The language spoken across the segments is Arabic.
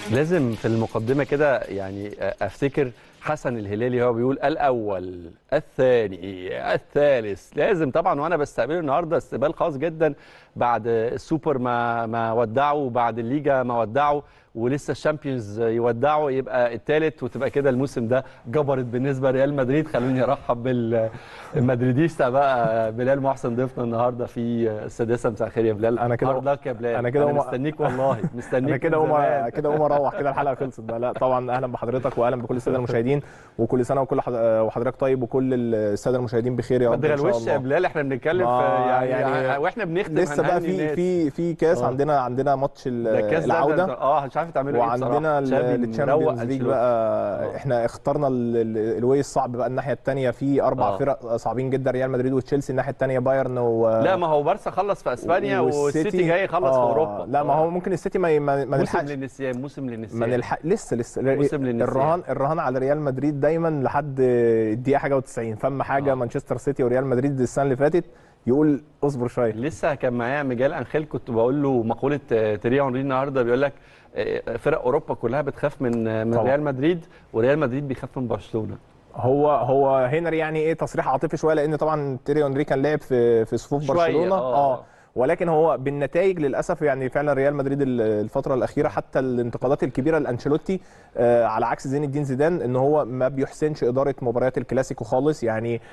لازم في المقدمة كده يعني أفتكر حسن الهلالي هو بيقول الأول الثاني الثالث. لازم طبعا، وأنا بستقبله النهاردة استقبال خاص جدا بعد السوبر ما ودعوا، وبعد الليجا ما ودعوا، ولسه الشامبيونز يودعوا، يبقى الثالث، وتبقى كده الموسم ده جبرت بالنسبة لريال مدريد. خلوني أرحب بالمدريديستا بقى بلال محسن ضيفنا النهارده في السادسة. مساء الخير يا بلال. انا كده هارد لك يا بلال. انا كده مستنيك والله، مستنيك. انا كده من زمان. كده اقوم اروح كده الحلقه خلصت بقى. لا طبعا اهلا بحضرتك واهلا بكل الساده المشاهدين، وكل سنه وحضرتك طيب، وكل الساده المشاهدين بخير يا ما رب ان شاء تغلوش يا الله. بلال، احنا بنتكلم في يعني واحنا بنختم لسه بقى الناس. في كاس. عندنا ماتش ده الكاس العوده. مش عارف تعملوا ايه بصراحه. وعندنا الشامبيونز ليج بقى. أوه. احنا اخترنا الواي الصعب بقى. الناحيه الثانيه في اربع فرق صعبين جدا: ريال مدريد وتشيلسي، الناحيه الثانيه بايرن لا، ما هو بارسا خلص في اسبانيا والسيتي جاي يخلص في اوروبا. لا ما هو ممكن السيتي ما نلحقش. موسم للنسيان. ما نلحق لسه موسم للنسيان. الرهان على ريال مدريد دايما لحد الدقيقه حاجه و90. فما حاجه مانشستر سيتي وريال مدريد السنه اللي فاتت يقول اصبر شويه. لسه كان معايا ميجال انخيل، كنت بقول له مقوله تيري هنري النهارده، بيقول لك فرق اوروبا كلها بتخاف من ريال مدريد، وريال مدريد بيخاف من برشلونه. هو هنري يعني ايه تصريح عاطفي شويه، لان طبعا تيري هنري كان لعب في صفوف برشلونه. ولكن هو بالنتائج للاسف يعني فعلا ريال مدريد الفتره الاخيره، حتى الانتقادات الكبيره لانشيلوتي على عكس زين الدين زيدان ان هو ما بيحسنش اداره مباريات الكلاسيكو خالص. يعني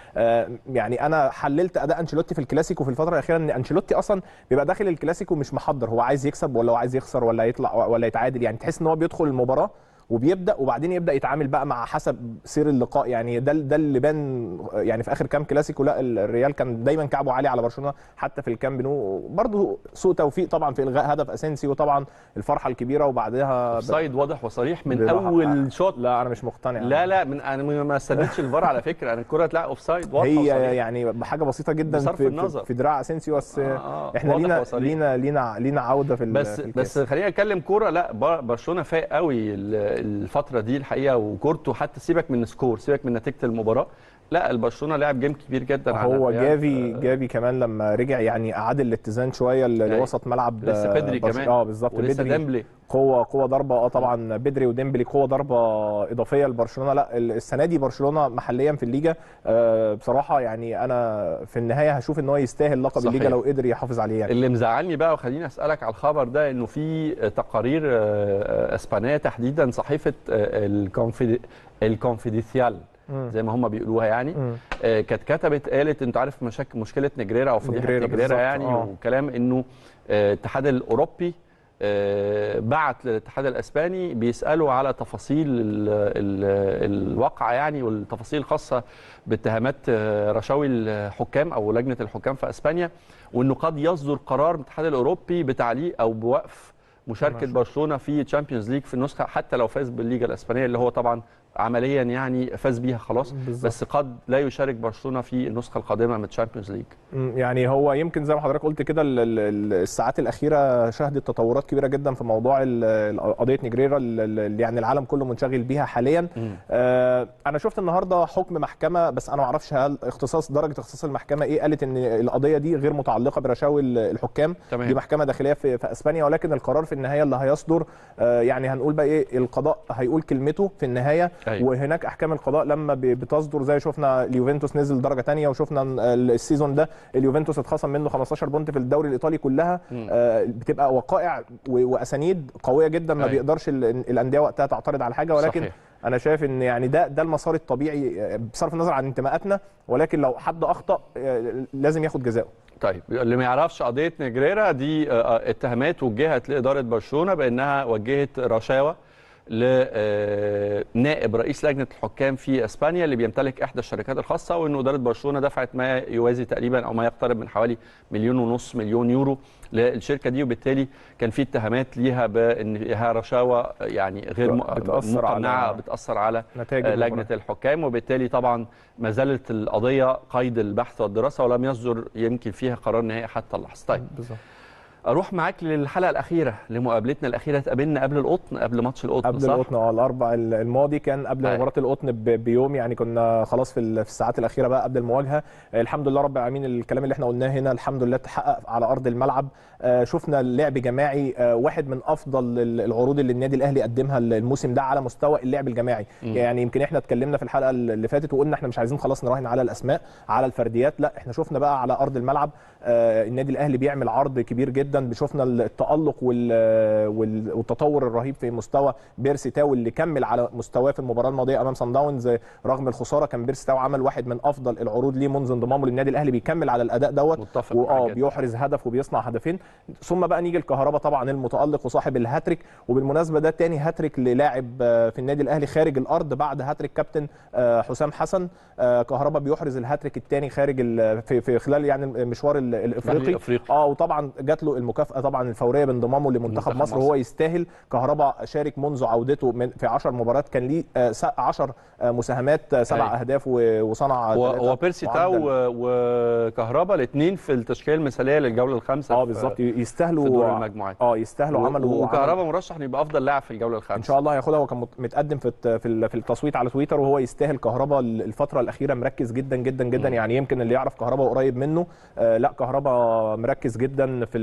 انا حللت اداء انشيلوتي في الكلاسيكو في الفتره الاخيره ان انشيلوتي اصلا بيبقى داخل الكلاسيكو مش محضر، هو عايز يكسب ولا هو عايز يخسر ولا يطلع ولا يتعادل. يعني تحس ان هو بيدخل المباراه وبيبدا وبعدين يبدا يتعامل بقى مع حسب سير اللقاء. يعني ده اللي بان يعني في اخر كام كلاسيكو. لا الريال كان دايما كعبه عالي على برشلونه حتى في الكامب نو. برضه سوء توفيق طبعا في الغاء هدف اسينسيو، وطبعا الفرحه الكبيره وبعدها اوفسايد واضح وصريح من اول شوط. لا انا مش مقتنع. لا انا ما استنيتش الفار على فكره. انا الكره اتلعب اوفسايد واضحه هي وصريح. يعني بحاجه بسيطه جدا بصرف النظر في دراع اسينسيو. بس احنا لينا عوده في بس خلينا نتكلم كوره. لا برشلونه فايق قوي الفتره دي الحقيقه، وكورته حتى سيبك من السكور، سيبك من نتيجه المباراه. لا البرشلونه لعب جيم كبير جدا. هو جافي كمان لما رجع يعني اعاد الاتزان شويه لوسط ملعب. لسه بدري كمان. بالظبط. ولسه ديمبلي قوه ضربه. طبعا بدري وديمبلي قوه ضربه اضافيه لبرشلونه. لا السنه دي برشلونه محليا في الليجا بصراحه يعني انا في النهايه هشوف ان هو يستاهل لقب الليجا لو قدر يحافظ عليه. يعني اللي مزعلني بقى وخليني اسالك على الخبر ده، انه في تقارير اسبانيه تحديدا صحيفه الكونفيديسيال زي ما هم بيقولوها يعني، كانت كتبت قالت انت عارف مشكله نجريرا او فضيحه نجريرا يعني وكلام انه الاتحاد الاوروبي بعت للاتحاد الاسباني بيسالوا على تفاصيل الواقعه يعني، والتفاصيل الخاصه باتهامات رشاوي الحكام او لجنه الحكام في اسبانيا، وانه قد يصدر قرار من الاتحاد الاوروبي بتعليق او بوقف مشاركه برشلونه في تشامبيونز ليج في النسخه حتى لو فاز بالليجا الاسبانيه، اللي هو طبعا عمليا يعني فاز بيها خلاص بالزبط. بس قد لا يشارك برشلونه في النسخه القادمه من تشامبيونز ليج. يعني هو يمكن زي ما حضرتك قلت كده الساعات الاخيره شهدت تطورات كبيره جدا في موضوع قضيه نجريرا اللي يعني العالم كله منشغل بيها حاليا. انا شفت النهارده حكم محكمه، بس انا ما اعرفش هل درجه اختصاص المحكمه ايه. قالت ان القضيه دي غير متعلقه برشاوي الحكام. دي محكمه داخليه في اسبانيا، ولكن القرار في النهايه اللي هيصدر يعني هنقول بقى ايه، القضاء هيقول كلمته في النهايه. وهناك احكام القضاء لما بتصدر زي شفنا اليوفنتوس نزل درجه ثانيه، وشفنا السيزون ده اليوفنتوس اتخصم منه 15 بونت في الدوري الايطالي كلها. بتبقى وقائع واسانيد قويه جدا ما بيقدرش الانديه وقتها تعترض على حاجه. ولكن صحيح. انا شايف ان يعني ده المسار الطبيعي بصرف النظر عن انتماءاتنا، ولكن لو حد اخطا لازم ياخد جزاءه. طيب اللي ما يعرفش قضيه نجريرا دي، اتهامات وجهت لاداره برشلونه بانها وجهت رشاوى لنائب رئيس لجنه الحكام في اسبانيا اللي بيمتلك احدى الشركات الخاصه، وانه اداره برشلونه دفعت ما يوازي تقريبا او ما يقترب من حوالي 1.5 مليون يورو للشركه دي، وبالتالي كان في اتهامات ليها بانها رشاوى يعني غير مقنعه بتاثر على لجنه الحكام، وبالتالي طبعا ما زالت القضيه قيد البحث والدراسه ولم يصدر يمكن فيها قرار نهائي حتى اللحظه. طيب اروح معاك للحلقه الاخيره، لمقابلتنا الاخيره. اتقابلنا قبل القطن، قبل ماتش القطن، قبل صح؟ القطن الاربع الماضي كان قبل مباراه القطن بيوم، يعني كنا خلاص في الساعات الاخيره بقى قبل المواجهه. الحمد لله رب العالمين، الكلام اللي احنا قلناه هنا الحمد لله اتحقق على ارض الملعب. شفنا اللعب جماعي، واحد من افضل العروض اللي النادي الاهلي قدمها الموسم ده على مستوى اللعب الجماعي. يعني يمكن احنا اتكلمنا في الحلقه اللي فاتت وقلنا احنا مش عايزين خلاص نراهن على الاسماء، على الفرديات، لا احنا شفنا بقى على ارض الملعب النادي الاهلي بيعمل عرض كبير جدا. شفنا التالق والتطور الرهيب في مستوى بيرسي تاو اللي كمل على مستواه في المباراه الماضيه امام صن داونز رغم الخساره. كان بيرسي تاو عمل واحد من افضل العروض ليه منذ انضمامه للنادي الاهلي، بيكمل على الاداء دوت بيحرز هدف وبيصنع هدفين. ثم بقى نيجي الكهرباء طبعا المتالق وصاحب الهاتريك، وبالمناسبه ده تاني هاتريك للاعب في النادي الاهلي خارج الارض بعد هاتريك كابتن حسام حسن. كهرباء بيحرز الهاتريك الثاني خارج في خلال يعني المشوار الافريقي. وطبعا جات له المكافاه طبعا الفوريه بانضمامه لمنتخب مصر، وهو يستاهل. كهرباء شارك منذ عودته في 10 مباريات، كان ليه 10 مساهمات، 7 اهداف وصنع. هو بيرسي تاو وكهرباء الاثنين في التشكيله المثاليه للجوله الخامسه. بالظبط، يستاهلوا في دور المجموعات. يستاهلوا عملوا. وكهرباء مرشح انه يبقى افضل لاعب في الجوله الخامسه ان شاء الله هياخدها. هو كان متقدم في التصويت على تويتر، وهو يستاهل. كهرباء الفتره الاخيره مركز جدا جدا جدا. يعني يمكن اللي يعرف كهرباء قريب منه، لا كهرباء مركز جدا في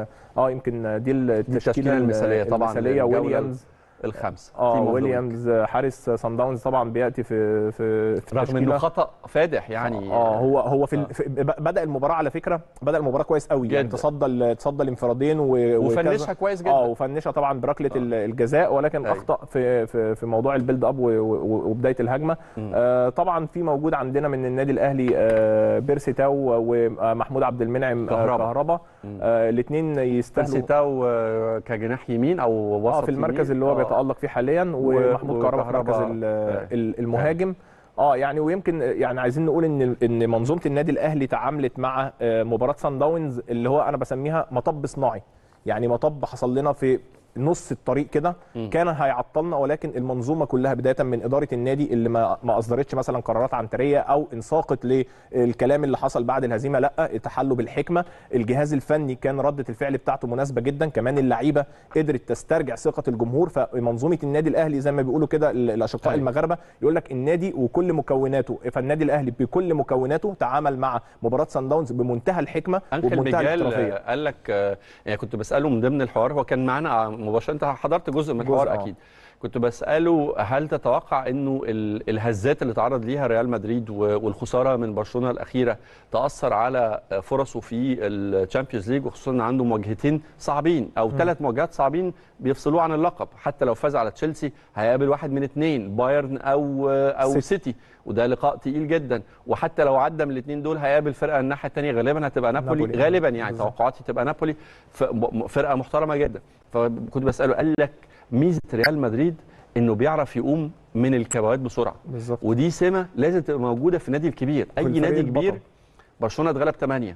يمكن دي التشكيله المثاليه طبعا ويليامز الخمسه. ويليامز حارس صن داونز طبعا بياتي في رغم انه خطا فادح يعني. هو بدا المباراه على فكره، بدا المباراه كويس قوي جداً. يعني تصدى الانفرادين وفنشها كويس جدا. وفنشها طبعا بركله الجزاء، ولكن اخطا في موضوع البيلد اب وبدايه الهجمه. طبعا في موجود عندنا من النادي الاهلي بيرسي تاو ومحمود عبد المنعم كهرباء. الاثنين يستاهلوا. بيرسي تاو كجناح يمين او وسط في المركز اللي هو بيتالق فيه حاليا، ومحمود كهرباء في مركز المهاجم. يعني ويمكن يعني عايزين نقول ان منظومه النادي الاهلي تعاملت مع مباراه صن داونز اللي هو انا بسميها مطب صناعي. يعني مطب حصل لنا في نص الطريق كده كان هيعطلنا، ولكن المنظومه كلها بدايه من اداره النادي اللي ما اصدرتش مثلا قرارات عنتريه او انساقت للكلام اللي حصل بعد الهزيمه، لا تحلوا بالحكمه. الجهاز الفني كان رده الفعل بتاعته مناسبه جدا، كمان اللعيبه قدرت تسترجع ثقه الجمهور. فمنظومه النادي الاهلي زي ما بيقولوا كده الاشقاء المغاربه يقول لك النادي وكل مكوناته، فالنادي الاهلي بكل مكوناته تعامل مع مباراه صن داونز بمنتهى الحكمه وبمنتهى الاحترافيه. قال لك يعني كنت بساله من ضمن الحوار، هو كان معانا مباشره، انت حضرت جزء من الحوار اكيد. كنت بساله هل تتوقع انه الهزات اللي تعرض ليها ريال مدريد والخساره من برشلونه الاخيره تاثر على فرصه في الشامبيونز ليج، وخصوصا ان عنده مواجهتين صعبين او 3 مواجهات صعبين بيفصلوه عن اللقب. حتى لو فاز على تشيلسي هيقابل واحد من 2 بايرن او سيتي، وده لقاء تقيل جدا. وحتى لو عدى من الاثنين دول هيقابل فرقه الناحيه الثانيه غالبا هتبقى نابولي. غالبا يعني توقعاتي تبقى نابولي، فرقه محترمه جدا. فكنت بساله قال لك ميزه ريال مدريد انه بيعرف يقوم من الكبوات بسرعه بالظبط، ودي سمه لازم تبقى موجوده في النادي الكبير. اي نادي كبير، برشلونه اتغلب 8،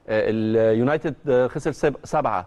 اليونايتد خسر 7،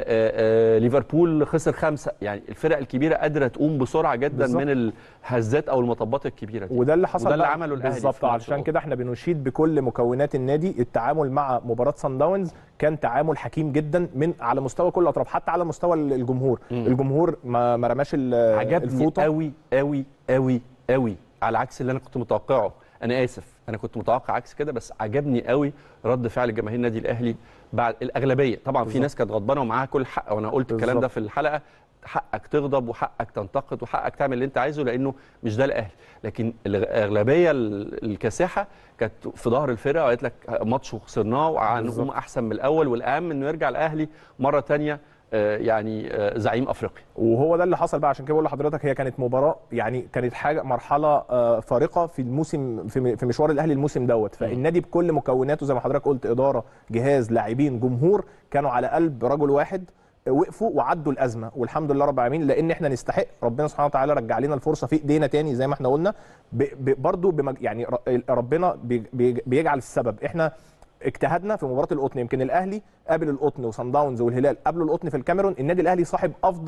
ليفربول خسر 5. يعني الفرق الكبيره قادره تقوم بسرعه جدا بالزبط. من الهزات او المطبات الكبيره دي، وده اللي حصل، وده اللي عمله الاهلي بالظبط. علشان كده احنا بنشيد بكل مكونات النادي. التعامل مع مباراه صن داونز كان تعامل حكيم جدا من على مستوى كل الاطراف، حتى على مستوى الجمهور. الجمهور ما رماش الفوطه. قوي قوي قوي قوي، على عكس اللي انا كنت متوقعه. انا اسف، انا كنت متوقع عكس كده، بس عجبني قوي رد فعل جماهير النادي الاهلي بعد الاغلبيه. طبعا بالزبط. في ناس كانت غضبانه ومعاها كل حق، وانا قلت بالزبط. الكلام ده في الحلقه. حقك تغضب وحقك تنتقد وحقك تعمل اللي انت عايزه، لانه مش ده الاهلي. لكن الاغلبيه الكاسحه كانت في ظهر الفرقه وقالت لك ماتش وخسرناه وهنقوم احسن من الاول، والاهم انه يرجع الاهلي مره ثانيه يعني زعيم افريقيا. وهو ده اللي حصل بقى. عشان كده بقول لحضرتك هي كانت مباراه، يعني كانت حاجه مرحله فارقه في الموسم، في مشوار الاهلي الموسم دوت. فالنادي بكل مكوناته زي ما حضرتك قلت، اداره، جهاز، لاعبين، جمهور، كانوا على قلب رجل واحد، وقفوا وعدوا الازمه، والحمد لله رب العالمين. لان احنا نستحق، ربنا سبحانه وتعالى رجع لنا الفرصه في ايدينا تاني زي ما احنا قلنا. برضو يعني ربنا بيجعل السبب. احنا اجتهدنا في مباراه القطن. يمكن الاهلي قابل القطن وصن داونز والهلال قابلوا القطن في الكاميرون. النادي الاهلي صاحب افضل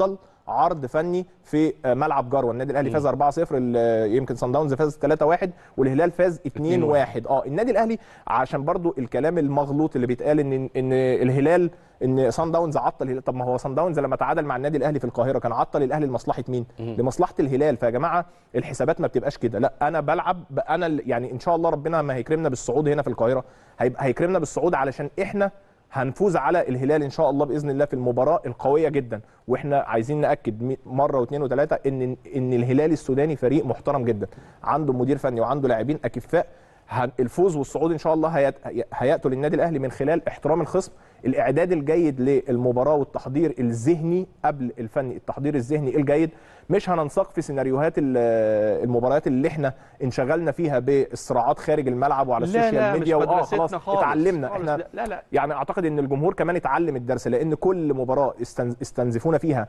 عرض فني في ملعب جروه. النادي الاهلي فاز 4-0، يمكن صن داونز فاز 3-1 والهلال فاز 2-1. النادي الاهلي عشان برضو الكلام المغلوط اللي بيتقال ان الهلال، ان صن داونز عطل الهلال. طب ما هو صن داونز لما تعادل مع النادي الاهلي في القاهره كان عطل الاهلي لمصلحه مين؟ لمصلحه الهلال. فيا جماعه الحسابات ما بتبقاش كده، لا انا بلعب انا يعني ان شاء الله ربنا ما هيكرمنا بالصعود هنا في القاهره، هيكرمنا بالصعود علشان احنا هنفوز على الهلال ان شاء الله باذن الله في المباراه القويه جدا. واحنا عايزين ناكد مره واثنين وثلاثه ان الهلال السوداني فريق محترم جدا، عنده مدير فني وعنده لاعبين اكفاء. الفوز والصعود ان شاء الله هياتوا للنادي الاهلي من خلال احترام الخصم، الاعداد الجيد للمباراه والتحضير الذهني قبل الفني، التحضير الذهني الجيد. مش هننساق في سيناريوهات المباريات اللي احنا انشغلنا فيها بالصراعات خارج الملعب وعلى السوشيال ميديا، خلاص اتعلمنا احنا. لا يعني اعتقد ان الجمهور كمان اتعلم الدرس، لان كل مباراه استنزفونا فيها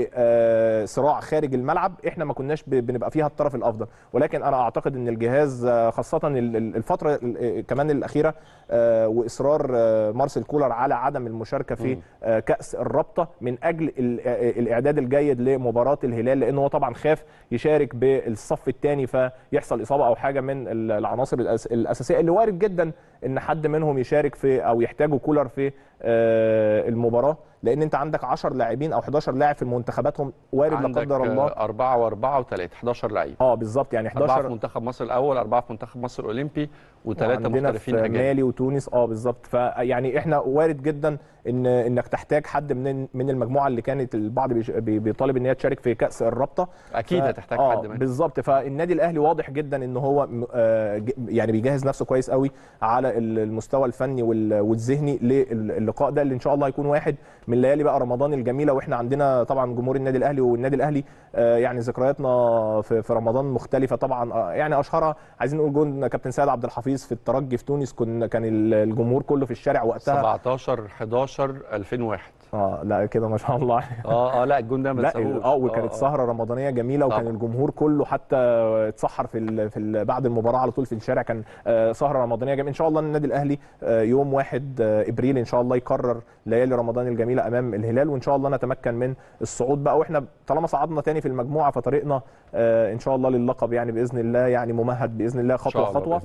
لصراع خارج الملعب احنا ما كناش بنبقى فيها الطرف الافضل. ولكن انا اعتقد ان الجهاز خاصه الفتره كمان الاخيره واصرار مارسيل كولر على عدم المشاركه في كاس الرابطه من اجل الاعداد الجيد لمباراه الهلال، لانه هو طبعا خاف يشارك بالصف الثاني فيحصل اصابه او حاجه من العناصر الاساسيه اللي وارد جدا ان حد منهم يشارك في او يحتاجوا كولر في المباراه، لان انت عندك 10 لاعبين او 11 لاعب في منتخباتهم، وارد لا قدر الله 4 و4 و3 11 لعيب. بالظبط، يعني 11 4 في منتخب مصر الاول، 4 في منتخب مصر الاولمبي، و3 محترفين اجانب، مالي وتونس. بالظبط. فيعني احنا وارد جدا انك تحتاج حد من المجموعه اللي كانت البعض بيطالب ان هي تشارك في كاس الرابطه. اكيد هتحتاج حد منهم بالظبط. فالنادي الاهلي واضح جدا ان هو يعني بيجهز نفسه كويس قوي على المستوى الفني والذهني للقاء ده، اللي ان شاء الله هيكون واحد من ليالي بقى رمضان الجميله. واحنا عندنا طبعا جمهور النادي الاهلي، والنادي الاهلي يعني ذكرياتنا في رمضان مختلفه طبعا. يعني اشهرها عايزين نقول جون كابتن سيد عبد الحفيظ في الترجي في تونس، كان الجمهور كله في الشارع وقتها 17/11/2001. لا كده ما شاء الله. لا الجون ده ما تسهوش. وكانت سهره رمضانيه جميله، وكان الجمهور كله حتى اتسحر في بعد المباراه على طول في الشارع، كان سهره رمضانيه جميله. ان شاء الله النادي الاهلي يوم 1 ابريل ان شاء الله يكرر ليالي رمضان الجميله امام الهلال، وان شاء الله نتمكن من الصعود بقى. واحنا طالما صعدنا تاني في المجموعه فطريقنا ان شاء الله للقب يعني باذن الله، يعني ممهد باذن الله خطوه خطوه،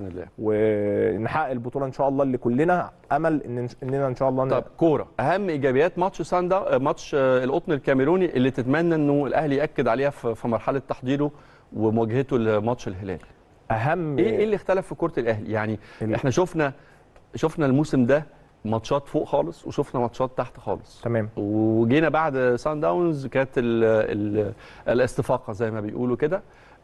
ونحقق البطوله ان شاء الله اللي كلنا امل اننا ان شاء الله. طب كوره، اهم ايجابيات ماتش القطن الكاميروني اللي تتمنى انه الاهلي ياكد عليها في مرحله تحضيره ومواجهته لماتش الهلال. اهم ايه اللي اختلف في كره الاهلي؟ يعني احنا شفنا الموسم ده ماتشات فوق خالص وشفنا ماتشات تحت خالص. تمام. وجينا بعد سان داونز كانت الاستفاقه زي ما بيقولوا كده،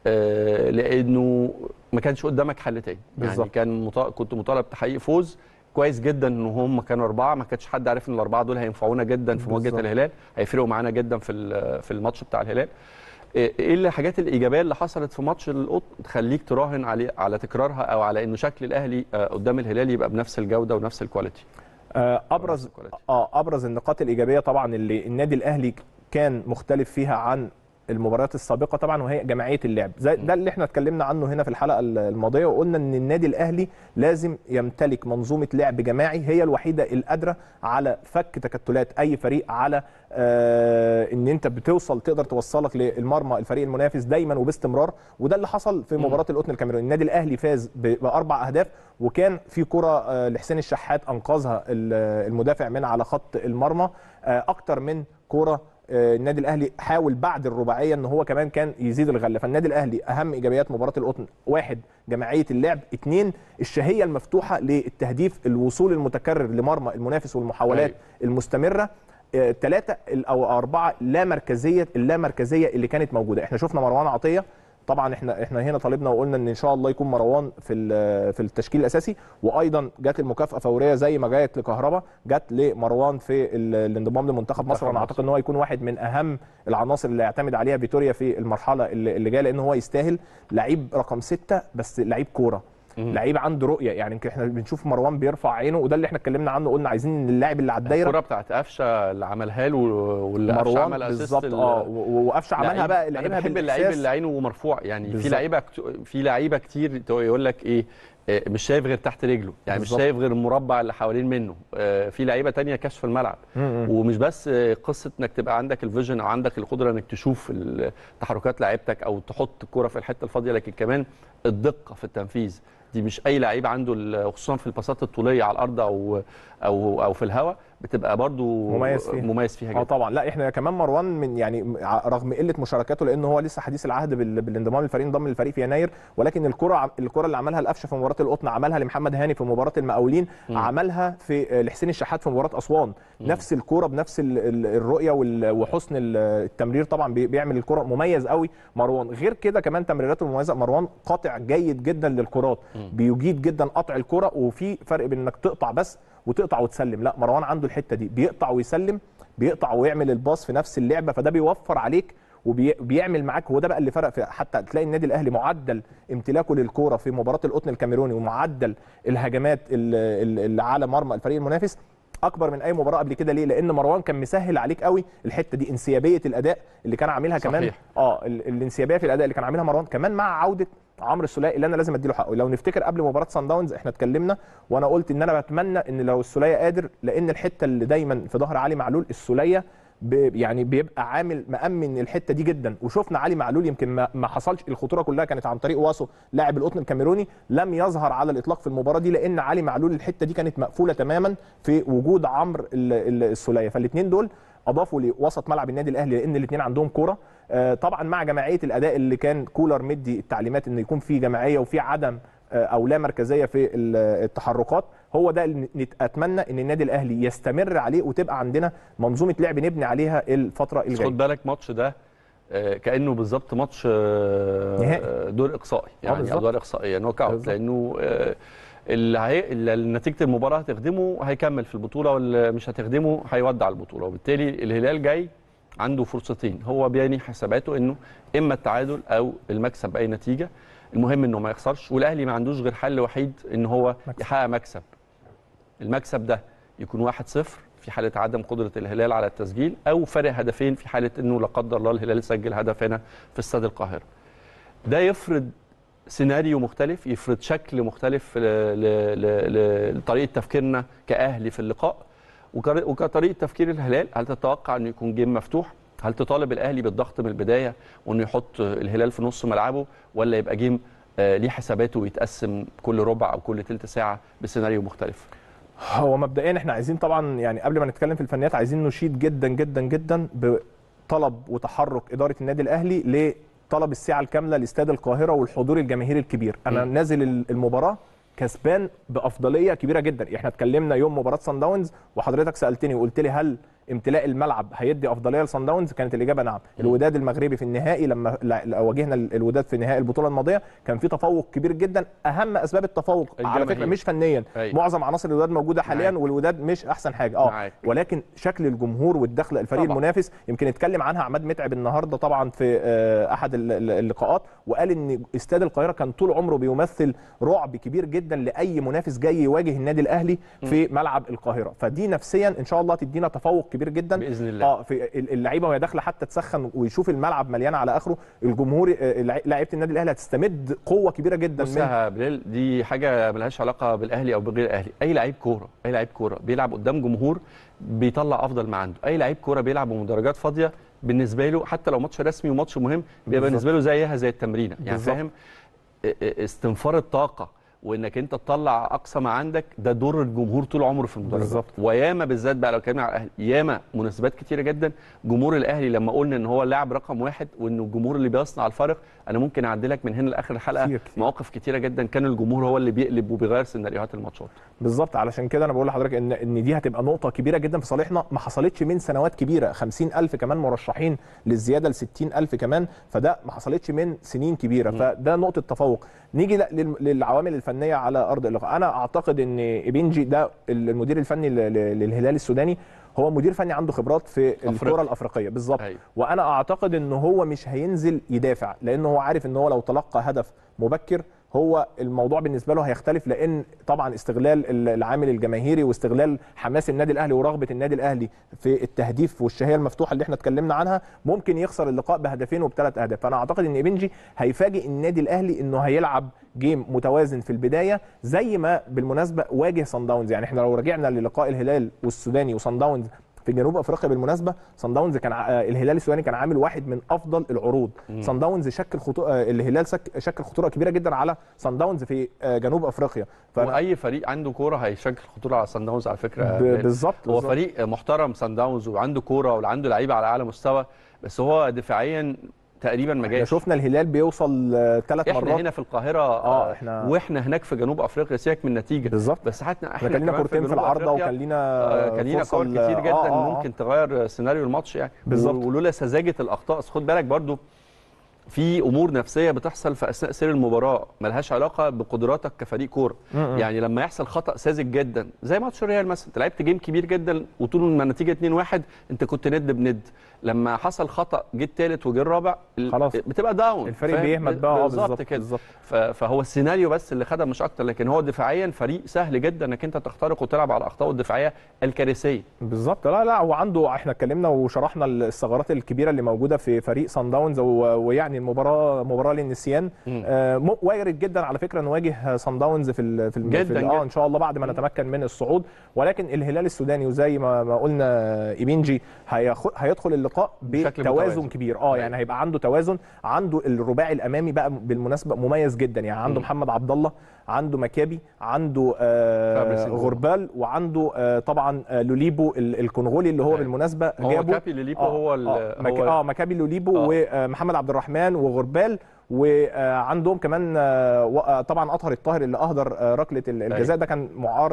لانه ما كانش قدامك حل تاني. بالزبط. يعني كنت مطالب بتحقيق فوز كويس جدا، ان هم كانوا 4، ما كانش حد عارف ان ال4 دول هينفعونا جدا في مواجهه الهلال، هيفرقوا معانا جدا في الماتش بتاع الهلال. ايه الحاجات الايجابيه اللي حصلت في ماتش القطن تخليك تراهن على تكرارها، او على انه شكل الاهلي قدام الهلال يبقى بنفس الجوده ونفس الكواليتي؟ ابرز النقاط الايجابيه طبعا اللي النادي الاهلي كان مختلف فيها عن المباريات السابقه طبعا، وهي جماعيه اللعب. ده اللي احنا اتكلمنا عنه هنا في الحلقه الماضيه، وقلنا ان النادي الاهلي لازم يمتلك منظومه لعب جماعي هي الوحيده القادره على فك تكتلات اي فريق، على ان انت تقدر توصلك للمرمى الفريق المنافس دايما وباستمرار. وده اللي حصل في مباراه القطن الكاميروني. النادي الاهلي فاز ب4 اهداف، وكان في كره لحسين الشحات انقذها المدافع من على خط المرمى. اكتر من كره النادي الاهلي حاول بعد الرباعيه ان هو كمان كان يزيد الغله. فالنادي الاهلي اهم ايجابيات مباراه القطن: 1 جماعيه اللعب، 2 الشهيه المفتوحه للتهديف، الوصول المتكرر لمرمى المنافس والمحاولات المستمره، 3 او 4 اللامركزيه اللي كانت موجوده. احنا شفنا مروان عطيه طبعا، احنا هنا طالبنا وقلنا ان شاء الله يكون مروان في التشكيل الاساسي، وايضا جت المكافاه فوريه زي ما جت لكهربا جت لمروان في الانضمام لمنتخب مصر. وانا اعتقد ان هو يكون واحد من اهم العناصر اللي يعتمد عليها فيتوريا في المرحله اللي جايه، لان هو يستاهل. لعيب رقم 6 بس لعيب كوره، لعيب عنده رؤيه. يعني احنا بنشوف مروان بيرفع عينه، وده اللي احنا اتكلمنا عنه، قلنا عايزين ان اللاعب اللي على الدايره. الكره بتاعت قفشه اللي عملها له، واللي قفشه عمل اسيست بالظبط. وقفشه عملها بقى، انا بحب اللعيب اللي عينه مرفوع. يعني في لعيبه كتير يقول لك ايه، مش شايف غير تحت رجله، يعني بالظبط. مش شايف غير المربع اللي حوالين منه. في لعيبه تانية كشف الملعب، ومش بس قصه انك تبقى عندك الفيجن او عندك القدره انك تشوف تحركات لعيبتك او تحط الكره في الحته الفاضيه، لكن كمان الدقه في التنفيذ. دي مش اي لعيب عنده، خصوصا في الباصات الطوليه على الارض او في الهواء، بتبقى برضو مميز فيها جدا. طبعا. لا احنا كمان مروان من يعني رغم قله مشاركاته، لان هو لسه حديث العهد بالانضمام للفريق، انضم للفريق في يناير، ولكن الكره اللي عملها القفشه في مباراه القطن، عملها لمحمد هاني في مباراه المقاولين، عملها في لحسين الشحات في مباراه اسوان. نفس الكره بنفس الرؤيه وحسن التمرير، طبعا بيعمل الكره مميز قوي مروان. غير كده كمان تمريراته المميزه، مروان قاطع جيد جدا للكرات، بيجيد جدا قطع الكره، وفي فرق بين انك تقطع بس وتقطع وتسلم. لا مروان عنده الحته دي، بيقطع ويسلم، بيقطع ويعمل الباص في نفس اللعبه، فده بيوفر عليك وبيعمل معاك. هو ده بقى اللي فرق في، حتى تلاقي النادي الاهلي معدل امتلاكه للكوره في مباراه القطن الكاميروني ومعدل الهجمات اللي على مرمى الفريق المنافس اكبر من اي مباراه قبل كده. ليه؟ لان مروان كان مسهل عليك قوي الحته دي، انسيابيه الاداء اللي كان عاملها كمان. الانسيابيه في الاداء اللي كان عاملها مروان كمان مع عوده عمرو السوليه، اللي انا لازم اديله حقه. لو نفتكر قبل مباراه سان داونز احنا اتكلمنا وانا قلت ان انا بتمنى ان لو السوليه قادر، لان الحته اللي دايما في ظهر علي معلول السوليه يعني بيبقى عامل مأمن الحته دي جدا. وشفنا علي معلول يمكن ما حصلش، الخطوره كلها كانت عن طريق واسو لاعب القطن الكاميروني، لم يظهر على الاطلاق في المباراه دي، لان علي معلول الحته دي كانت مقفوله تماما في وجود عمرو السوليه. فالاثنين دول اضافوا لوسط ملعب النادي الاهلي، لان الاثنين عندهم كوره. طبعا مع جماعيه الاداء اللي كان كولر مدي التعليمات ان يكون في جماعيه وفي عدم او لا مركزيه في التحركات، هو ده اللي اتمنى ان النادي الاهلي يستمر عليه، وتبقى عندنا منظومه لعب نبني عليها الفتره الجايه. خد بالك ماتش ده كانه بالظبط ماتش دور اقصائي، يعني ادوار اقصائيه نوك اوت، لانه اللي نتيجه المباراه هتخدمه هيكمل في البطوله، واللي مش هتخدمه هيودع البطوله. وبالتالي الهلال جاي عنده فرصتين، هو بياني حساباته انه اما التعادل او المكسب باي نتيجه، المهم انه ما يخسرش. والاهلي ما عندوش غير حل وحيد ان هو يحقق مكسب. المكسب ده يكون 1-0 في حاله عدم قدره الهلال على التسجيل، او فرق هدفين في حاله انه لا قدر الله الهلال سجل هدف هنا في استاد القاهره. ده يفرض سيناريو مختلف، يفرض شكل مختلف لطريقه تفكيرنا كاهلي في اللقاء وكطريقه تفكير الهلال. هل تتوقع انه يكون جيم مفتوح؟ هل تطالب الاهلي بالضغط من البدايه وانه يحط الهلال في نص ملعبه، ولا يبقى جيم ليه حساباته ويتقسم كل ربع او كل ثلث ساعه بسيناريو مختلف؟ هو مبدئيا احنا عايزين طبعا، يعني قبل ما نتكلم في الفنيات، عايزين نشيد جدا جدا جدا بطلب وتحرك اداره النادي الاهلي لطلب الساعه الكامله لاستاد القاهره والحضور الجماهيري الكبير. انا نازل المباراه كسبان بافضليه كبيره جدا. احنا اتكلمنا يوم مباراه سان داونز وحضرتك سالتني وقلت لي هل امتلاء الملعب هيدي افضليه لصن داونز؟ كانت الاجابه نعم. الوداد المغربي في النهائي لما واجهنا الوداد في نهائي البطوله الماضيه كان في تفوق كبير جدا. اهم اسباب التفوق على فكره مش فنيا، معظم عناصر الوداد موجوده حاليا والوداد مش احسن حاجه ولكن شكل الجمهور والدخله الفريق طبعا. المنافس يمكن اتكلم عنها عماد متعب النهارده طبعا في احد اللقاءات، وقال ان استاد القاهره كان طول عمره بيمثل رعب كبير جدا لاي منافس جاي يواجه النادي الاهلي في ملعب القاهره. فدي نفسيا ان شاء الله تدينا تفوق كبير جدا باذن الله. في اللعيبه وهي داخله حتى تسخن ويشوف الملعب مليان على اخره. الجمهور لعيبه النادي الاهلي هتستمد قوه كبيره جدا. بص يا بلال، دي حاجه ملهاش علاقه بالاهلي او بغير الاهلي. اي لعيب كوره بيلعب قدام جمهور بيطلع افضل ما عنده. اي لعيب كوره بيلعب بمدرجات فاضيه بالنسبه له، حتى لو ماتش رسمي وماتش مهم، بيبقى بالنسبه له زيها زي التمرينه، يعني فاهم؟ استنفار الطاقه وانك انت تطلع اقصى ما عندك، ده دور الجمهور طول عمره في المدرجات. وياما بالذات بقى لو اتكلمنا على الاهلي، ياما مناسبات كتيره جدا جمهور الاهلي لما قلنا ان هو اللاعب رقم واحد وانه الجمهور اللي بيصنع الفارق. انا ممكن اعدلك من هنا لاخر الحلقه كتير. مواقف كتيره جدا كان الجمهور هو اللي بيقلب وبيغير سيناريوهات الماتشات. بالظبط، علشان كده انا بقول لحضرتك ان دي هتبقى نقطه كبيره جدا في صالحنا، ما حصلتش من سنوات كبيره. 50,000 كمان مرشحين للزياده ل 60,000 كمان، فده ما حصلتش من سنين كبيره. فده نقطه تفوق. نيجي للعوامل الفنيه على ارض اللقاء. انا اعتقد ان إبنجي ده المدير الفني للهلال السوداني هو مدير فني عنده خبرات في الكره الافريقيه بالظبط. وانا اعتقد ان هو مش هينزل يدافع، لانه هو عارف ان هو لو تلقى هدف مبكر هو الموضوع بالنسبه له هيختلف، لان طبعا استغلال العامل الجماهيري واستغلال حماس النادي الاهلي ورغبه النادي الاهلي في التهديف والشهيه المفتوحه اللي احنا اتكلمنا عنها ممكن يخسر اللقاء بهدفين وبثلاث اهداف. فانا اعتقد ان إبنجي هيفاجئ النادي الاهلي انه هيلعب جيم متوازن في البدايه، زي ما بالمناسبه واجه صن داونز. يعني احنا لو رجعنا للقاء الهلال والسوداني وصن داونز في جنوب افريقيا، بالمناسبه صن داونز كان الهلال السوداني كان عامل واحد من افضل العروض. صن داونز شكل خطوره، الهلال شكل خطوره كبيره جدا على صن داونز في جنوب افريقيا. واي فريق عنده كوره هيشكل خطوره على صن داونز على فكره. بالظبط، هو فريق محترم صن داونز وعنده كوره وعنده لعيبه على اعلى مستوى، بس هو دفاعيا تقريبا ما جاش. شفنا الهلال بيوصل 3 مرات. احنا هنا في القاهره واحنا هناك في جنوب افريقيا سيبك من النتيجه بالظبط، بس احنا كان لنا كورتين في العارضه وكان لنا كور كتير جدا ممكن تغير سيناريو الماتش يعني. بالظبط، ولولا سذاجه الاخطاء. خد بالك برضو في امور نفسيه بتحصل في اثناء سير المباراه ملهاش علاقه بقدراتك كفريق كوره. يعني لما يحصل خطا ساذج جدا زي ماتش الريال مثلا، انت لعبت جيم كبير جدا وطول ما النتيجه 2-1 انت كنت ند بند، لما حصل خطا جه الثالث وجه الرابع خلاص بتبقى داون، الفريق بيهمت بقى. بالظبط كده. فهو السيناريو بس اللي خدم مش اكتر، لكن هو دفاعيا فريق سهل جدا انك انت تخترق وتلعب على اخطائه الدفاعيه الكارثيه. بالظبط. لا هو عنده، احنا اتكلمنا وشرحنا الثغرات الكبيره اللي موجوده في فريق صن داونز، ويعني المباراه للنسيان. وارد جدا على فكره نواجه صن داونز في جداً. ان شاء الله بعد ما نتمكن من الصعود. ولكن الهلال السوداني وزي ما قلنا إبنجي هيدخل اللقاء بتوازن كبير. يعني هيبقى عنده توازن، عنده الرباعي الامامي بقى بالمناسبه مميز جدا. يعني عنده محمد عبد الله، عنده مكابي، عنده غربال، وعنده طبعا لوليبو الكونغولي اللي هو بالمناسبه جابه. مكابي لوليبو هو مكابي لوليبو ومحمد عبد الرحمن وغربال، وعندهم كمان طبعا اطهر الطاهر اللي اهدر ركله الجزاء، ده كان معار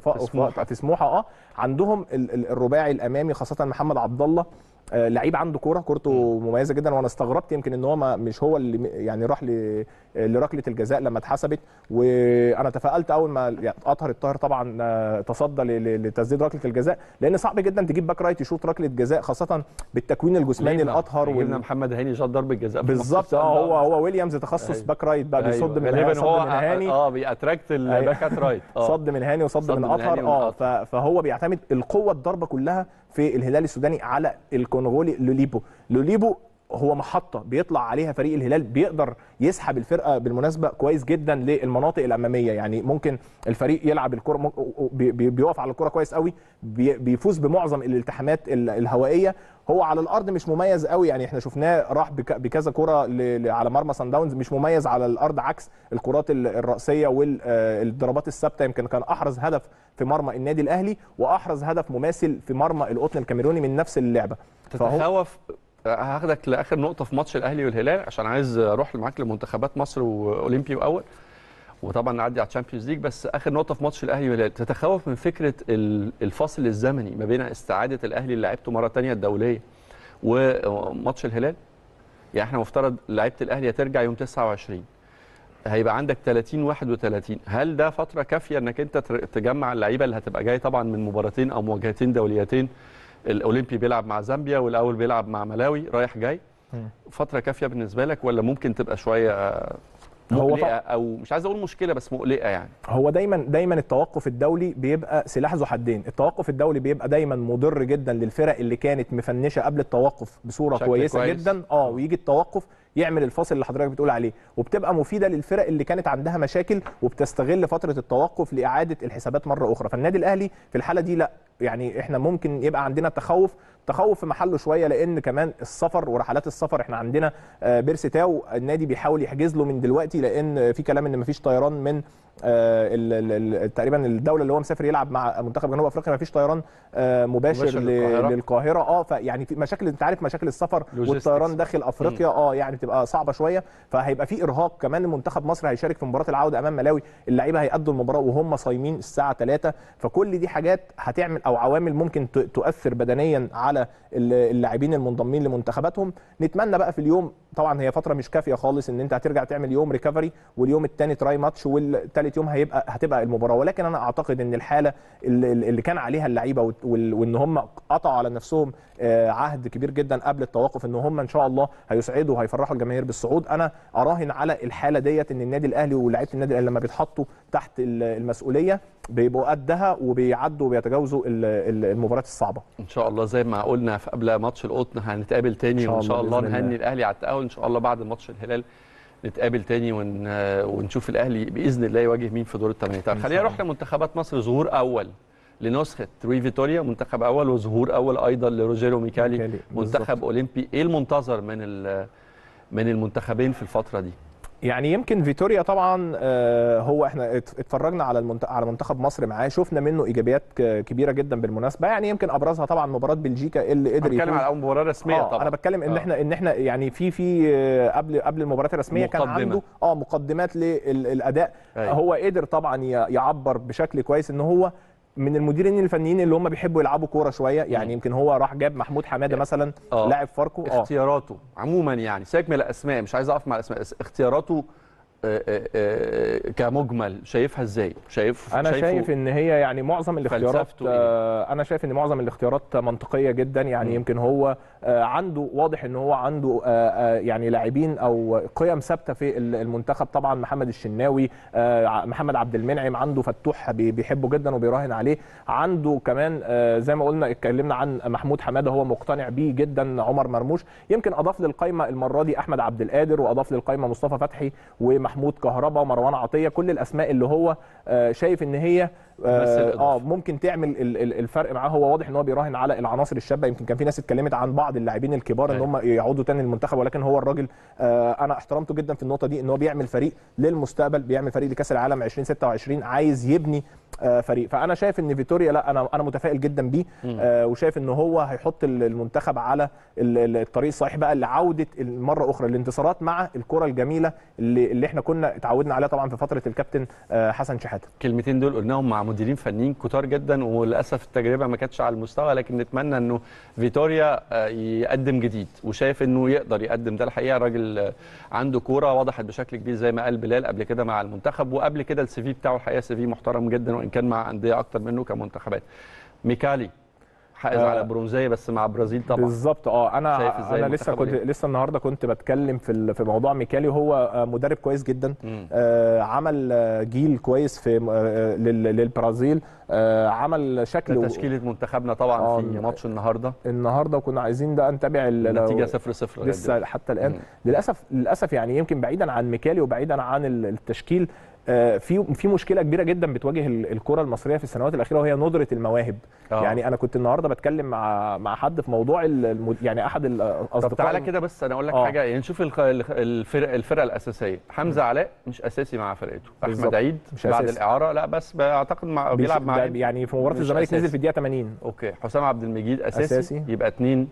في سموحه. عندهم الرباعي الامامي خاصه محمد عبد الله لعيب عنده كورته مميزه جدا. وانا استغربت يمكن ان هو مش هو اللي يعني راح لركله الجزاء لما اتحسبت، وانا تفائلت اول ما اطهر الطاهر طبعا تصدى لتسديد ركله الجزاء، لان صعب جدا تجيب باك رايت يشوط ركله جزاء خاصه بالتكوين الجسماني الاطهر. جبنا محمد هاني شاط ضربه جزاء بالظبط. هو ويليامز تخصص باك رايت بقى بيصد من هاني بيأتراكت الباكات رايت صد من هاني وصد من اطهر. فهو بيعتمد القوه الضربه كلها في الهلال السوداني على الكونغولي لوليبو هو محطه بيطلع عليها فريق الهلال، بيقدر يسحب الفرقه بالمناسبه كويس جدا للمناطق الاماميه. يعني ممكن الفريق يلعب الكره بيقف على الكره كويس قوي، بيفوز بمعظم الالتحامات الهوائيه. هو على الارض مش مميز قوي، يعني احنا شفناه راح بكذا كره على مرمى صن داونز، مش مميز على الارض عكس الكرات الراسيه والضربات الثابته. يمكن كان احرز هدف في مرمى النادي الاهلي واحرز هدف مماثل في مرمى القطن الكاميروني من نفس اللعبه. تتخوف. هاخدك لاخر نقطه في ماتش الاهلي والهلال عشان عايز اروح معاك لمنتخبات مصر واولمبي اول، وطبعا نعدي على الشامبيونز ليج. بس اخر نقطه في ماتش الاهلي والهلال، تتخوف من فكره الفاصل الزمني ما بين استعاده الاهلي اللي لعبته مره ثانيه الدوليه وماتش الهلال؟ يعني احنا مفترض لعيبه الاهلي هترجع يوم 29، هيبقى عندك 30-31. هل ده فتره كافيه انك انت تجمع اللعيبه اللي هتبقى جاي طبعا من مباراتين او مواجهتين دوليتين؟ الاولمبي بيلعب مع زامبيا والاول بيلعب مع ملاوي رايح جاي. فتره كافيه بالنسبه لك ولا ممكن تبقى شويه مقلقه او مش عايز اقول مشكله بس مقلقه؟ يعني هو دايما التوقف الدولي بيبقى سلاح ذو حدين. التوقف الدولي بيبقى دايما مضر جدا للفرق اللي كانت مفنشه قبل التوقف بصوره كويسه جدا، ويجي التوقف يعمل الفاصل اللي حضرتك بتقول عليه، وبتبقى مفيده للفرق اللي كانت عندها مشاكل وبتستغل فتره التوقف لاعاده الحسابات مره اخرى. فالنادي الاهلي في الحاله دي لا، يعني احنا ممكن يبقى عندنا تخوف في محله شويه، لان كمان السفر ورحلات السفر احنا عندنا بيرسي تاو النادي بيحاول يحجز له من دلوقتي، لان في كلام ان مفيش طيران من تقريبا الدوله اللي هو مسافر يلعب مع منتخب جنوب افريقيا، مفيش طيران مباشر للقاهره. فيعني في مشاكل، انت عارف مشاكل السفر والطيران داخل افريقيا يعني تبقى صعبه شويه. فهيبقى في ارهاق كمان. منتخب مصر هيشارك في مباراه العوده امام ملاوي، اللعيبه هيأدوا المباراه وهم صايمين الساعه 3. فكل دي حاجات هتعمل او عوامل ممكن تؤثر بدنيا على اللاعبين المنضمين لمنتخباتهم. نتمنى بقى في اليوم، طبعا هي فتره مش كافيه خالص ان انت هترجع تعمل يوم ريكفري واليوم الثاني تراي ماتش والثالث ثالث يوم هتبقى المباراه. ولكن انا اعتقد ان الحاله اللي كان عليها اللعيبه وان هم قطعوا على نفسهم عهد كبير جدا قبل التوقف ان هم ان شاء الله هيسعدوا وهيفرحوا الجماهير بالصعود. انا اراهن على الحاله ديت ان النادي الاهلي ولاعيبه النادي الاهلي لما بيتحطوا تحت المسؤوليه بيبقوا قدها وبيعدوا وبيتجاوزوا المباريات الصعبه. ان شاء الله زي ما قلنا في قبل ماتش القطن هنتقابل تاني وان شاء الله نهني الاهلي على التاهل. ان شاء الله بعد ماتش الهلال نتقابل تاني ونشوف الاهلي باذن الله يواجه مين في دور الثمانيه. طيب خلينا نروح لمنتخبات مصر. ظهور اول لنسخه روي فيتوريا منتخب اول، وظهور اول ايضا لروجيرو ميكالي منتخب اولمبي. ايه المنتظر من المنتخبين في الفتره دي؟ يعني يمكن فيتوريا طبعا هو احنا اتفرجنا على منتخب مصر معاه، شفنا منه ايجابيات كبيره جدا بالمناسبه. يعني يمكن ابرزها طبعا مباراه بلجيكا اللي قدر بتكلم على اول مباراه رسميه طبعا. انا بتكلم ان احنا يعني في قبل المباراه الرسميه كان عنده مقدمات للاداء. هو قدر طبعا يعبر بشكل كويس ان هو من المديرين الفنيين اللي هم بيحبوا يلعبوا كوره شويه. يعني يمكن هو راح جاب محمود حماده مثلا لاعب فاركو. اختياراته عموما يعني سيبك من الاسماء، مش عايز اقف مع الاسماء، اختياراته كمجمل شايفها ازاي؟ انا شايف ان هي يعني معظم الاختيارات انا شايف ان معظم الاختيارات منطقيه جدا. يعني يمكن هو عنده واضح ان هو عنده يعني لاعبين او قيم ثابته في المنتخب. طبعا محمد الشناوي، محمد عبد المنعم، عنده فتوح بيحبه جدا وبيراهن عليه. عنده كمان زي ما قلنا اتكلمنا عن محمود حماده هو مقتنع بيه جدا. عمر مرموش يمكن اضاف للقائمه المره دي احمد عبد القادر، واضاف للقائمه مصطفى فتحي ومحمود كهربا ومروان عطيه. كل الاسماء اللي هو شايف ان هي ممكن تعمل الفرق معاه. هو واضح ان هو بيراهن على العناصر الشابه. يمكن كان في ناس اتكلمت عن بعض اللاعبين الكبار ان هم يعودوا تاني للمنتخب، ولكن هو الراجل انا احترمته جدا في النقطه دي ان هو بيعمل فريق للمستقبل، بيعمل فريق لكاس العالم 2026، عايز يبني فريق. فانا شايف ان فيتوريا لا انا متفائل جدا بيه وشايف ان هو هيحط المنتخب على الطريق الصحيح بقى لعوده مره اخرى الانتصارات مع الكره الجميله اللي احنا كنا اتعودنا عليها طبعا في فتره الكابتن حسن شحاته. الكلمتين دول قلناهم مع مديرين فنيين كتار جدا وللاسف التجربه ما كانتش على المستوى، لكن نتمنى انه فيتوريا يقدم جديد وشايف انه يقدر يقدم ده. الحقيقه راجل عنده كوره وضحت بشكل كبير زي ما قال بلال قبل كده مع المنتخب، وقبل كده السي في بتاعه الحقيقه سي في محترم جدا وان كان مع انديه اكتر منه كمنتخبات. ميكالي حائز على برونزيه بس مع برازيل طبعا. بالظبط. انا لسه النهارده كنت بتكلم في موضوع ميكالي. هو مدرب كويس جدا، عمل جيل كويس في للبرازيل، عمل شكل تشكيله منتخبنا طبعا في ماتش النهارده وكنا عايزين بقى نتابع النتيجه 0-0 لسه حتى الان. للاسف يعني يمكن بعيدا عن ميكالي وبعيدا عن التشكيل في مشكله كبيره جدا بتواجه الكره المصريه في السنوات الاخيره وهي ندره المواهب. يعني انا كنت النهارده بتكلم مع حد في موضوع يعني احد الاصدقاء. طب تعالى كده بس انا اقول لك حاجه. يعني نشوف الفرقه الاساسيه. حمزه علاء مش اساسي مع فرقته، احمد عيد بعد الاعاره لا بس اعتقد بيلعب مع يعني في مباراه الزمالك نزل في الدقيقه 80. اوكي. حسام عبد المجيد اساسي. يبقى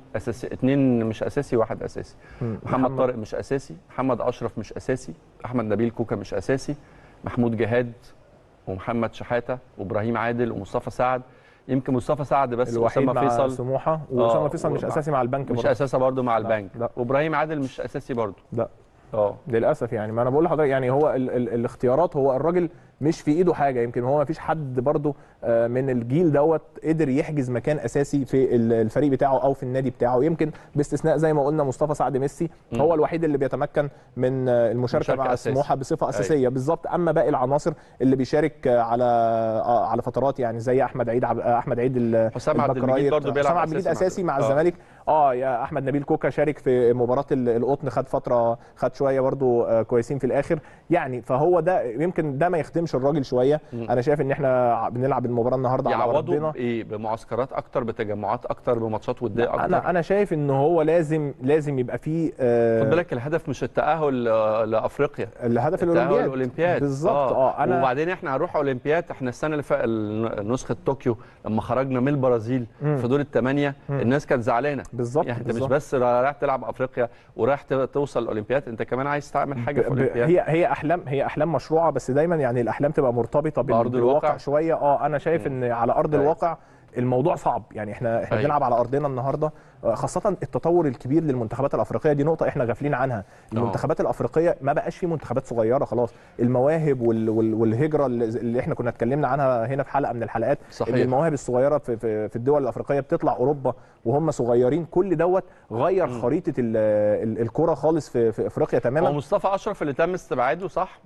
اثنين مش اساسي واحد اساسي. محمد طارق مش اساسي، محمد اشرف مش اساسي، احمد نبيل كوكا مش اساسي، محمود جهاد ومحمد شحاته وابراهيم عادل ومصطفى سعد. يمكن مصطفى سعد بس واسامه فيصل سموحه واسامه فيصل مش اساسي مع البنك مش اساسي برضه مع البنك. وابراهيم عادل مش اساسي برضه. لا للاسف. يعني ما انا بقول لحضرتك يعني هو الاختيارات هو الراجل مش في ايده حاجه. يمكن هو ما فيش حد برضه من الجيل دوت قدر يحجز مكان اساسي في الفريق بتاعه او في النادي بتاعه. يمكن باستثناء زي ما قلنا مصطفى سعد ميسي هو الوحيد اللي بيتمكن من المشاركه مع سموحه بصفه اساسيه. بالظبط. اما باقي العناصر اللي بيشارك على فترات يعني زي احمد عيد حسام عبد المجيد برضه بيلعب حسام عبد المجيد اساسي مع الزمالك. يا احمد نبيل كوكا شارك في مباراه القطن، خد شويه برضه كويسين في الاخر. يعني فهو ده يمكن ده ما يخدمش الراجل شويه. انا شايف ان احنا بنلعب المباراه النهارده على ارضنا. يعوضوا بايه؟ بمعسكرات اكتر، بتجمعات اكتر، بماتشات وديه اكتر. انا شايف ان هو لازم يبقى فيه خد بالك الهدف مش التاهل لافريقيا، الهدف الاولمبياد بالظبط. وبعدين احنا هنروح اولمبياد. احنا السنه اللي فاتت نسخه طوكيو لما خرجنا من البرازيل في دور الثمانيه الناس كانت زعلانه بالظبط. يعني انت مش بس رايح تلعب افريقيا ورايح توصل الاولمبياد، انت كمان عايز تعمل حاجه في الاولمبياد. هي احلام مشروعه، بس دايما يعني الاحلام تبقى مرتبطه بالواقع شويه. انا شايف ان على ارض الواقع الموضوع صعب. يعني احنا أيوة. بنلعب على ارضنا النهارده، خاصه التطور الكبير للمنتخبات الافريقيه، دي نقطه احنا غافلين عنها. المنتخبات الافريقيه ما بقاش في منتخبات صغيره خلاص، المواهب والهجره اللي احنا كنا اتكلمنا عنها هنا في حلقه من الحلقات، صحيح. ان المواهب الصغيره في الدول الافريقيه بتطلع اوروبا وهم صغيرين، كل دوت غير خريطه الكره خالص في افريقيا تماما. هو مصطفى اشرف اللي تم استبعاده صح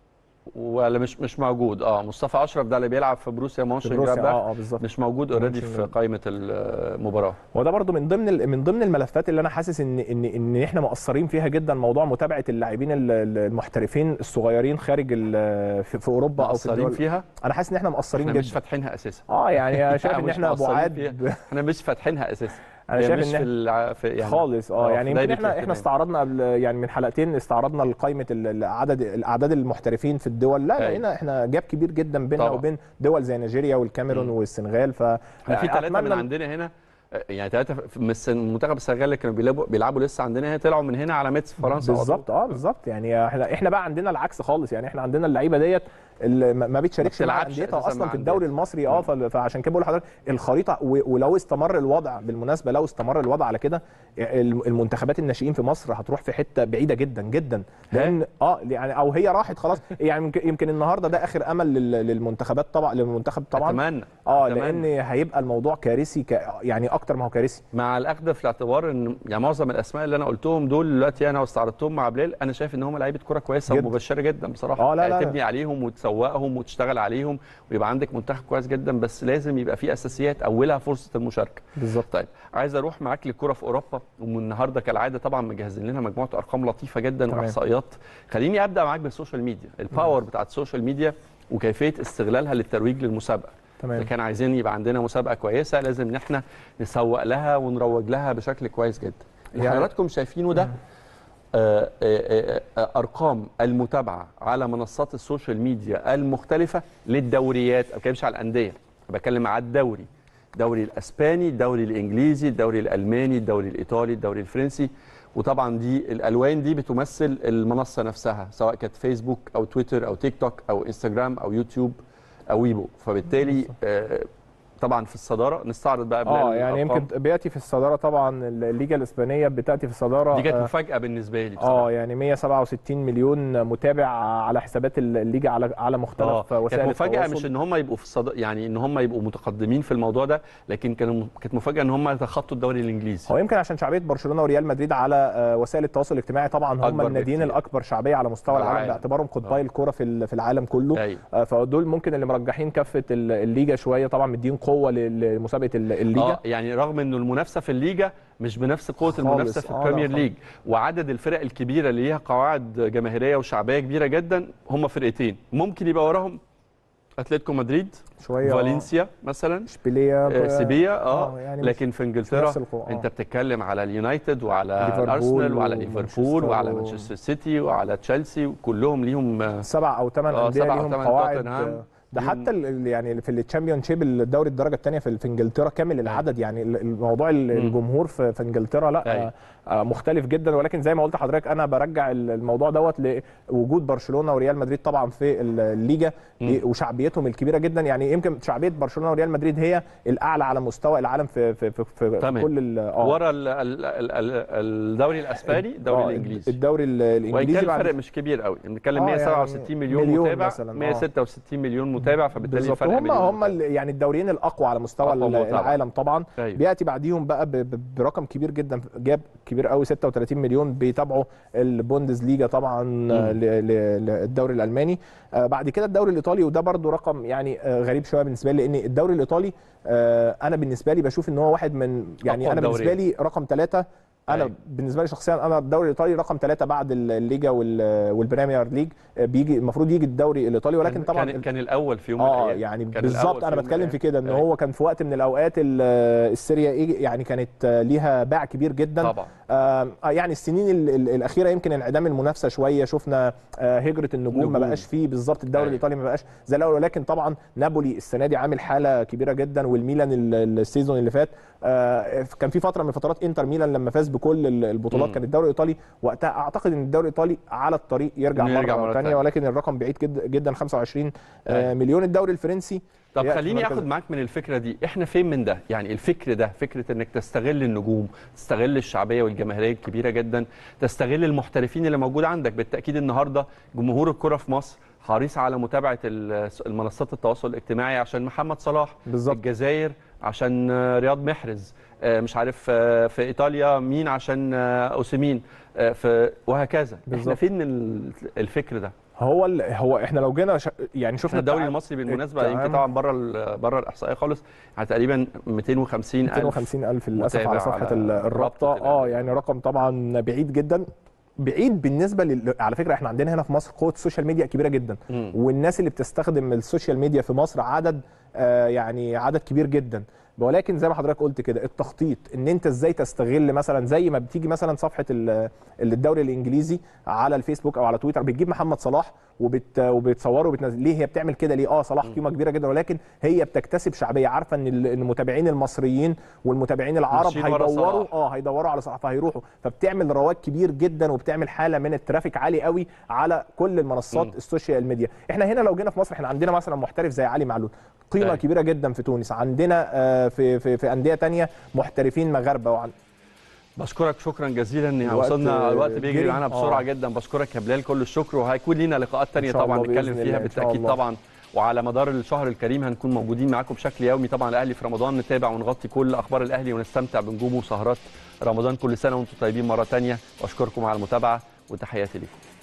ولا مش موجود؟ مصطفى اشرف ده اللي بيلعب في بروسيا مونشنجلادباخ، بالظبط، مش موجود اوريدي في قائمه المباراه. وده برضو من ضمن الملفات اللي انا حاسس ان احنا مقصرين فيها جدا، موضوع متابعه اللاعبين المحترفين الصغيرين خارج في اوروبا او في الدول فيها. انا حاسس ان احنا مقصرين جدا، مش فاتحينها اساسا. يعني شايف ان احنا بعاد احنا مش فاتحينها اساسا. انا شايف مش ان في يعني خالص يعني يمكن احنا استعرضنا قبل يعني من حلقتين استعرضنا قائمه الاعداد المحترفين في الدول، لا لقينا احنا جاب كبير جدا بيننا وبين دول زي نيجيريا والكاميرون والسنغال. في 3 من عندنا هنا، يعني 3 من منتخب السنغال اللي كانوا بيلعبوا لسه عندنا هنا طلعوا من هنا على ميتس فرنسا بالظبط. بالظبط، يعني احنا بقى عندنا العكس خالص، يعني احنا عندنا اللعيبه ديت اللي ما بيتشاركش مع انديتها اصلا في الدوري المصري. فعشان كده بقول لحضرتك الخريطه، ولو استمر الوضع بالمناسبه، لو استمر الوضع على كده المنتخبات الناشئين في مصر هتروح في حته بعيده جدا جدا، لان يعني او هي راحت خلاص. يعني يمكن النهارده ده اخر امل للمنتخبات طبعا، للمنتخب طبعا. اتمنى لان هيبقى الموضوع كارثي، يعني اكتر ما هو كارثي، مع الاخذ في الاعتبار ان يعني معظم الاسماء اللي انا قلتهم دول دلوقتي انا واستعرضتهم مع بلال، انا شايف ان هم لعيبه كره كويسه ومبشره جدا بصراحه. لا تبني عليهم وتسوقهم وتشتغل عليهم ويبقى عندك منتخب كويس جدا، بس لازم يبقى في اساسيات اولها فرصه المشاركه. بالظبط. طيب عايز اروح معاك للكره في اوروبا، والنهارده كالعاده طبعا مجهزين لنا مجموعه ارقام لطيفه جدا واحصائيات. خليني ابدا معاك بالسوشيال ميديا، الباور بتاعت السوشيال ميديا وكيفيه استغلالها للترويج للمسابقه. تمام. كان عايزين يبقى عندنا مسابقه كويسه، لازم ان احنا نسوق لها ونروج لها بشكل كويس جدا. اللي حضراتكم شايفينه ده ارقام المتابعه على منصات السوشيال ميديا المختلفه للدوريات، ما بتكلمش على الانديه، بتكلم على الدوري الاسباني، الدوري الانجليزي، الدوري الالماني، الدوري الايطالي، الدوري الفرنسي. وطبعا دي الالوان دي بتمثل المنصه نفسها، سواء كانت فيسبوك او تويتر او تيك توك او انستجرام او يوتيوب او ويبو. فبالتالي طبعا في الصداره نستعرض بقى يعني يمكن بياتي في الصداره طبعا الليجا الاسبانيه بتاتي في الصداره. دي كانت مفاجاه بالنسبه لي بصراحه. يعني 167 مليون متابع على حسابات الليجا على مختلف وسائل كانت مفاجاه التواصل. مش ان هم يبقوا في الصداره، يعني ان هم يبقوا متقدمين في الموضوع ده، لكن كانت مفاجاه ان هم يتخطوا الدوري الانجليزي. هو يمكن عشان شعبيه برشلونه وريال مدريد على وسائل التواصل الاجتماعي طبعا هم الناديين الاكبر شعبيه على مستوى العالم باعتبارهم قطبي الكره في العالم كله. فدول ممكن اللي مرجحين كفه الليجا شويه، طبعا مدين قوه مسابقه الليجا. يعني رغم انه المنافسه في الليجا مش بنفس قوه المنافسه في البريمير ليج، وعدد الفرق الكبيره اللي ليها قواعد جماهيريه وشعبيه كبيره جدا هم فرقتين، ممكن يبقى وراهم اتلتيكو مدريد شويه، فالنسيا مثلا، اشبيليه، سيبيا. يعني لكن في انجلترا انت بتتكلم على اليونايتد وعلى الارسنال وعلى ليفربول وعلى مانشستر سيتي وعلى تشيلسي، كلهم ليهم 7 أو 8 انديه ليهم قواعد. ده حتى يعني في الشامبيون شيب الدوري الدرجه الثانيه في انجلترا كامل العدد. يعني الموضوع الجمهور في انجلترا لا مختلف جدا. ولكن زي ما قلت لحضرتك انا برجع الموضوع دوت لوجود برشلونه وريال مدريد طبعا في الليجا وشعبيتهم الكبيره جدا. يعني يمكن شعبيه برشلونه وريال مدريد هي الاعلى على مستوى العالم في كل ورا الدوري الاسباني، الدوري الانجليزي. الدوري الانجليزي وان كان الفرق مش كبير قوي، بنتكلم 167 مليون متابع، 166 مليون متابع، فبالتالي الفرق هم يعني الدوريين الاقوى على مستوى العالم طبعا. بياتي بعديهم بقى برقم كبير جدا، جاب كبير قوي 36 مليون بيتابعوا البوندز ليجا طبعا للدوري الالماني. بعد كده الدوري الايطالي، وده برضو رقم يعني غريب شويه بالنسبه لي، لان الدوري الايطالي انا بالنسبه لي بشوف ان هو واحد من يعني انا بالنسبه لي رقم 3. انا بالنسبه لي شخصيا انا الدوري الايطالي رقم 3 بعد الليجا والبريمير ليج. بيجي المفروض يجي الدوري الايطالي، ولكن طبعا كان الاول في يوم من الايام. يعني بالظبط انا بتكلم في كده ان هو كان في وقت من الاوقات السيريا يعني كانت ليها باع كبير جدا طبعا. يعني السنين الاخيره يمكن انعدام المنافسه شويه، شفنا هجره النجوم ما بقاش فيه بالظبط. الدوري الايطالي ما بقاش زي الاول، ولكن طبعا نابولي السنه دي عامل حاله كبيره جدا، والميلان السيزون اللي فات كان في فتره من فترات انتر ميلان لما فاز بكل البطولات. كان الدوري الايطالي وقتها اعتقد ان الدوري الايطالي على الطريق يرجع مره ثانيه، ولكن الرقم بعيد جدا 25 مليون. الدوري الفرنسي. طب خليني اخد معاك من الفكره دي، احنا فين من ده؟ يعني الفكر ده فكره انك تستغل النجوم، تستغل الشعبيه والجماهيريه الكبيره جدا، تستغل المحترفين اللي موجود عندك. بالتاكيد النهارده جمهور الكره في مصر حريص على متابعه المنصات التواصل الاجتماعي عشان محمد صلاح بالزبط. الجزائر عشان رياض محرز، مش عارف في ايطاليا مين عشان اوسيمين، وهكذا بالزبط. احنا فين من الفكر ده؟ هو احنا لو جينا يعني شفنا الدوري المصري بالمناسبه يمكن طبعا بره الاحصائيه خالص، يعني تقريبا 250 الف للاسف على صفحه الرابطه. يعني رقم طبعا بعيد جدا، بعيد بالنسبه على فكره احنا عندنا هنا في مصر قوه السوشيال ميديا كبيره جدا، والناس اللي بتستخدم السوشيال ميديا في مصر يعني عدد كبير جدا. ولكن زي ما حضرتك قلت كده، التخطيط ان انت ازاي تستغل، مثلا زي ما بتيجي مثلا صفحه الدوري الانجليزي على الفيسبوك او على تويتر بتجيب محمد صلاح وبتصوره وبتنزل. ليه هي بتعمل كده؟ ليه؟ صلاح قيمه كبيره جدا، ولكن هي بتكتسب شعبيه، عارفه ان المتابعين المصريين والمتابعين العرب هيدوروا على صلاح فهيروحوا، فبتعمل رواج كبير جدا وبتعمل حاله من الترافيك عالي قوي على كل المنصات السوشيال ميديا. احنا هنا لو جينا في مصر احنا عندنا مثلا محترف زي علي معلول، قيمه كبيره جدا في تونس، عندنا في انديه ثانيه محترفين مغاربه. بشكرك شكرا جزيلا. وصلنا الوقت بيجري معانا بسرعه جدا. بشكرك يا بلال كل الشكر، وهيكون لينا لقاءات ثانيه طبعا نتكلم فيها بالتاكيد طبعا، وعلى مدار الشهر الكريم هنكون موجودين معاكم بشكل يومي. طبعا الاهلي في رمضان نتابع ونغطي كل اخبار الاهلي ونستمتع بنجومه وسهرات رمضان. كل سنه وانتم طيبين مره ثانيه، واشكركم على المتابعه وتحياتي لكم.